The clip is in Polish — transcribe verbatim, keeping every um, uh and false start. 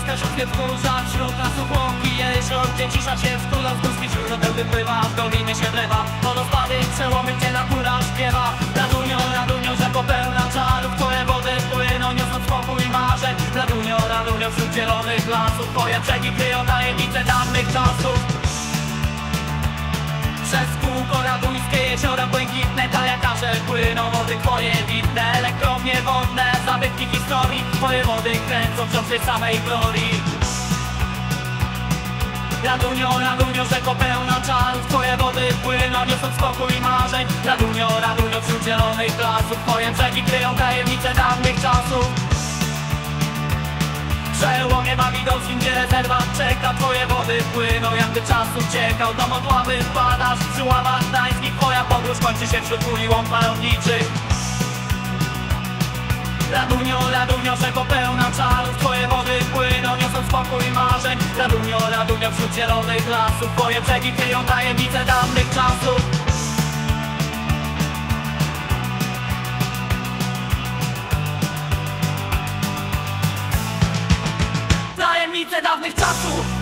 Rzeka się wkurza, wśród lasu łąki jezior, gdzie cisza się wtula w górski źródeł wypływa, w dolinie się wlewa. Wodospady, przełomy, gdzie natura śpiewa. Radunio, Radunio, rzeko pełna czarów, twoje wody płyną, niosąc spokój i marzeń. Radunio, Radunio, wśród zielonych lasów, twoje brzegi kryją tajemnice dawnych czasów. Przez kółko raduńskie jeziora błękitne, kajakarze płyną, wody twoje widne, elektrownie wodne, zabytki historii, twoje wody kręcą wciąż samej glorii. Radunio, Radunio, rzeko pełna czarów, twoje wody płyną, niosąc spokój i marzeń. Radunio, Radunio, wśród zielonych lasów, twoje brzegi kryją tajemnice dawnych czasów. W przełomie Mawidowskim, gdzie rezerwat czeka, twoje wody płyną, jakby czas uciekał. Do Modławy wpadasz, przy łamach gdańskich, twoja podróż kończy się wśród kuli łąk malowniczych. Radunio, Radunio, rzeko pełna czarów, twoje wody płyną, niosąc spokój i marzeń. Radunio, Radunio, wśród zielonych lasów, twoje brzegi kryją tajemnice dawnych czasów. Tajemnice dawnych czasów.